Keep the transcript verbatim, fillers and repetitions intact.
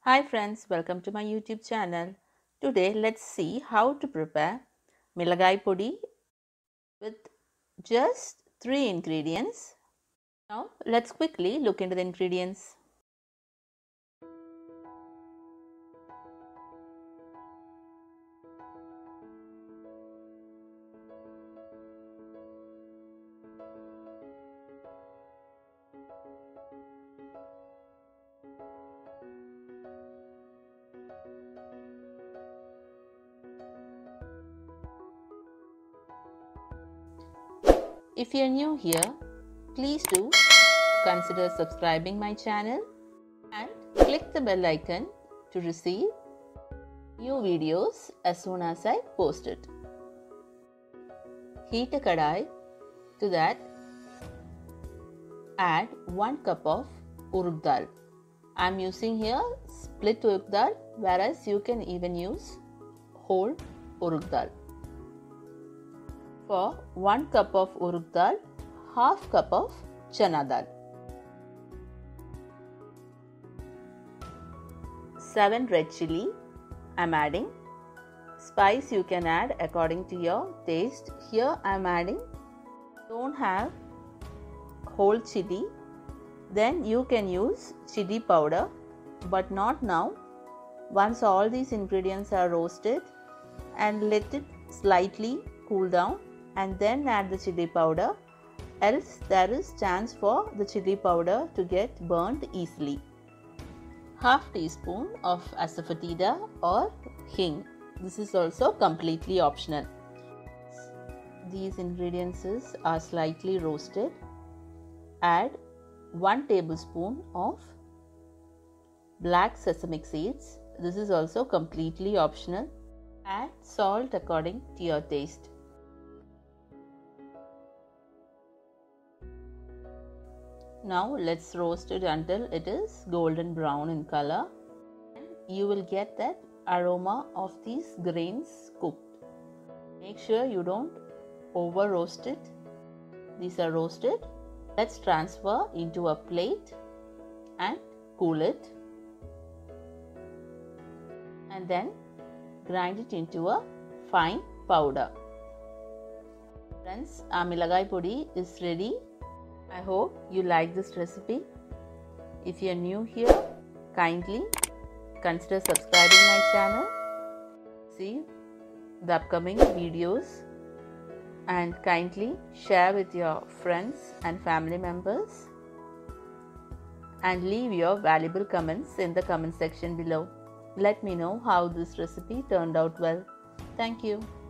Hi friends, welcome to my YouTube channel. Today let's see how to prepare milagai podi with just three ingredients. Now let's quickly look into the ingredients. If you're new here, please do consider subscribing my channel and click the bell icon to receive new videos as soon as I post it. Heat a kadai. To that, add one cup of urud dal. I'm using here split urud dal, whereas you can even use whole urud dal. For one cup of urud dal, half cup of chana dal. seven red chili I'm adding. Spice you can add according to your taste. Here I'm adding. Don't have whole chili, then you can use chili powder, but not now. Once all these ingredients are roasted and let it slightly cool down, and then add the chili powder, else there is chance for the chili powder to get burnt easily. Half teaspoon of asafoetida or hing. This is also completely optional. These ingredients are slightly roasted. Add one tablespoon of black sesame seeds. This is also completely optional. Add salt according to your taste. Now let's roast it until it is golden brown in color. You will get that aroma of these grains cooked. Make sure you don't over roast it. These are roasted. Let's transfer into a plate and cool it. And then grind it into a fine powder. Friends, our milagai podi is ready. I hope you like this recipe. If you are new here, kindly consider subscribing my channel. See the upcoming videos and kindly share with your friends and family members and leave your valuable comments in the comment section below. Let me know how this recipe turned out well. Thank you.